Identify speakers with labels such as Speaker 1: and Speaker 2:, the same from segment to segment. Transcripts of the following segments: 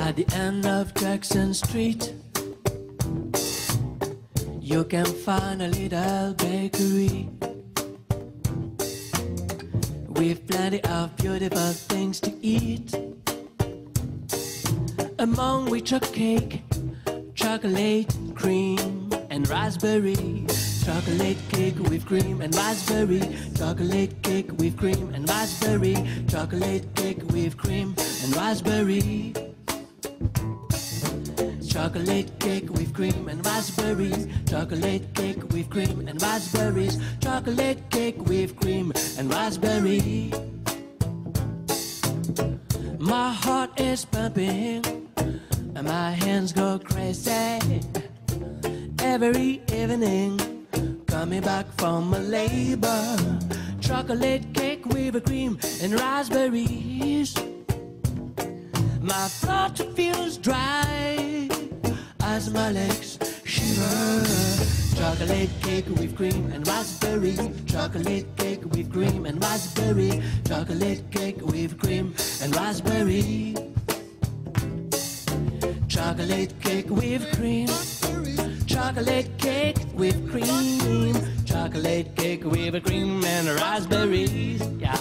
Speaker 1: At the end of Jackson Street, you can find a little bakery with plenty of beautiful things to eat. Among which are cake, chocolate, cream, and raspberry. Chocolate cake with cream and raspberry. Chocolate cake with cream and raspberry. Chocolate cake with cream and raspberry. Chocolate cake with cream and raspberries. Chocolate cake with cream and raspberries. Chocolate cake with cream and raspberry. My heart is pumping and my hands go crazy. Every evening, coming back from my labor. Chocolate cake with a cream and raspberries. My throat feels dry as my legs shiver. Chocolate cake with cream and raspberries. Chocolate cake with cream and raspberry. Chocolate cake with cream and raspberry. Chocolate cake with cream. Chocolate cake with cream. Chocolate cake with cream and raspberries. Yeah.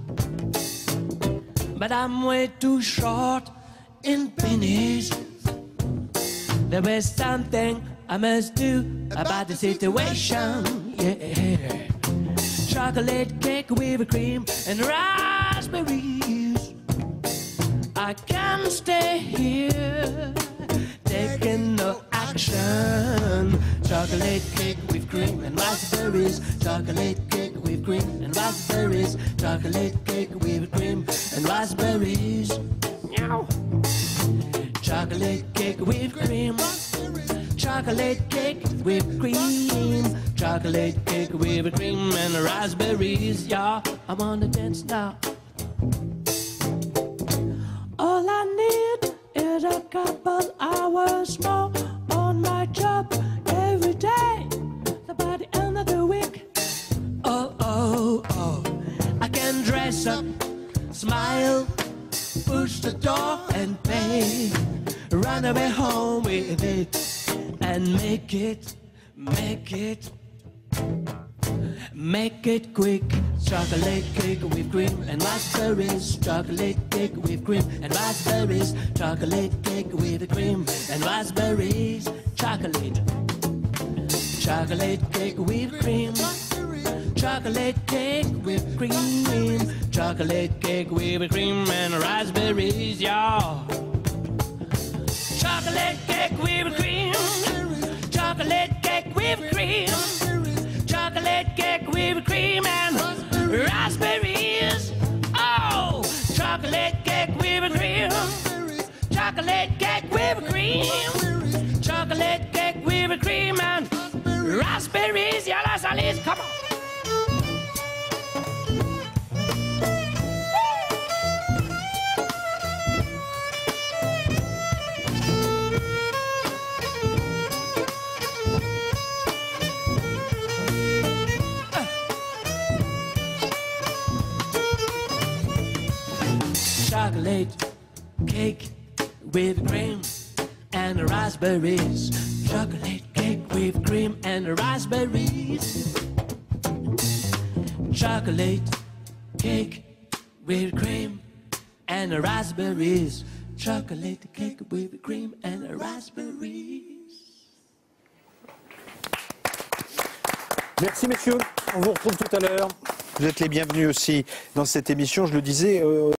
Speaker 1: But I'm way too short in pennies. There is something I must do about the situation. Yeah. Chocolate cake with cream and raspberries. I can't stay here taking no action. Chocolate cake with cream and raspberries. Chocolate cake with cream and raspberries. Chocolate cake with cream and raspberries. Meow. Chocolate cake with cream. Chocolate cake with cream. Chocolate cake with cream and raspberries. Yeah, I wanna dance now. All I need is a couple hours more on my job every day. By the end of the week, I can dress up, smile, push the door and pay. Run away home with it and make it quick. Chocolate cake with cream and raspberries. Chocolate cake with cream and raspberries. Chocolate cake with cream and raspberries. Chocolate cake with cream. Chocolate cake with cream. Chocolate cake with cream and raspberries. Yeah. Chocolate cake with cream. Chocolate cake with cream. Chocolate cake with cream and raspberries. Oh, chocolate cake with cream. Chocolate cake with cream. Chocolate cake with cream and raspberries. Yalla Salis, come on. Chocolate cake with cream and raspberries. Chocolate cake with cream and raspberries. Chocolate cake with cream and raspberries. Chocolate cake with cream and raspberries.
Speaker 2: Merci messieurs, on vous retrouve tout à l'heure. Vous êtes les bienvenus aussi dans cette émission, je le disais.